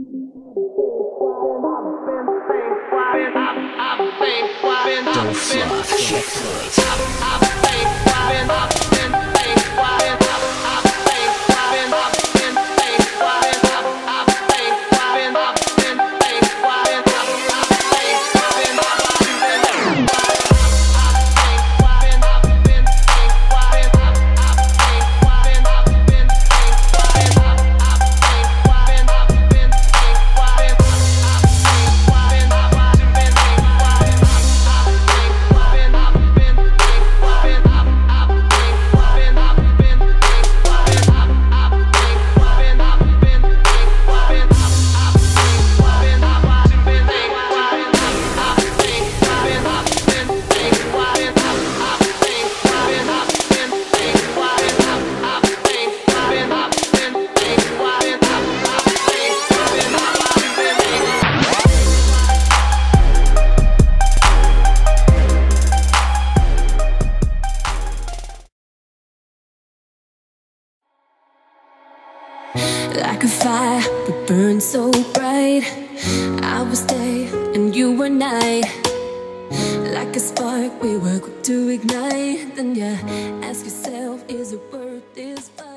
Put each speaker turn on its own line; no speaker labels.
Like a fire, we burned so bright. I was day and you were night. Like a spark, we were quick to ignite. Then you ask yourself, is it worth this fight?